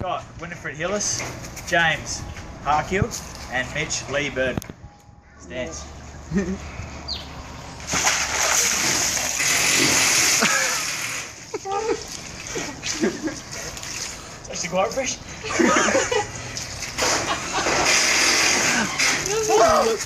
got Winifred Hillis, James Harkill, and Mitch Lee Bird. Stance. It's actually quite fresh.